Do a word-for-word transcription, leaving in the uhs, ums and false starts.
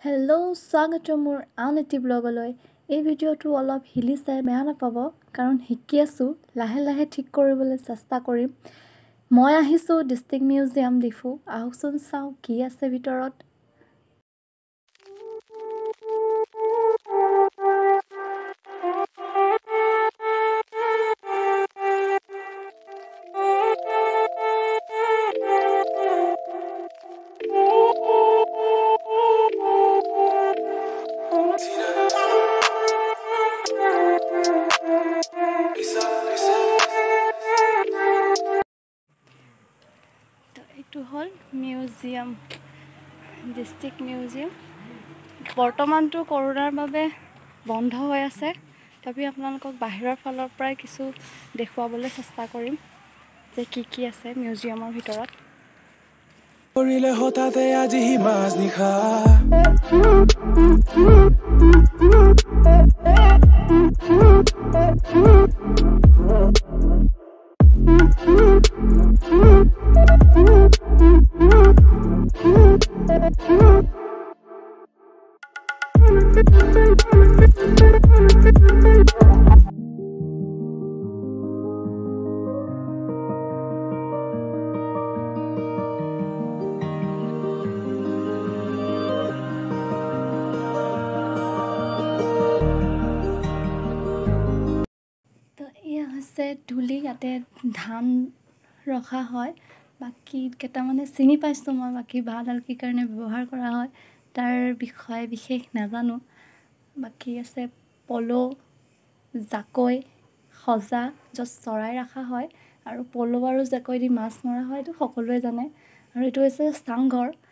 Hello' স্বাগতম মোৰ আন এটি ব্লগলৈ। এই ভিডিঅ'টো অলপ হিলি চাই বেয়া নাপাব, কাৰণ শিকি আছোঁ, লাহে লাহে ঠিক কৰিবলৈ চেষ্টা কৰিম। মই আহিছোঁ ডিষ্ট্ৰিক্ট মিউজিয়াম ডিফু। আহকচোন চাওঁ কি আছে ভিতৰত। এইটো হ'ল মিউজিয়াম, ডিষ্ট্ৰিক্ট মিউজিয়াম। বৰ্তমানটো কৰোণাৰ বাবে বন্ধ হৈ আছে, তথাপি আপোনালোকক বাহিৰৰ ফালৰ পৰাই কিছু দেখুৱাবলৈ চেষ্টা কৰিম যে কি কি আছে মিউজিয়ামৰ ভিতৰত। কৰিলে হঠাতে আজি হি মাজ নিশা তো এয়া হৈছে ধূলি, ইয়াতে ধান ৰখা হয়। বাকী কেইটামানে চিনি পাইছোঁ মই, বাকী বাঁহডাল কি কাৰণে ব্যৱহাৰ কৰা হয় তাৰ বিষয়ে বিশেষ নাজানো। বাকী আছে পল', জাকৈ, সজা, য'ত চৰাই ৰখা হয়, আৰু পল' আৰু জাকৈ দি মাছ মৰা হয়, এইটো সকলোৱে জানে। আৰু এইটো হৈছে চাংঘৰ,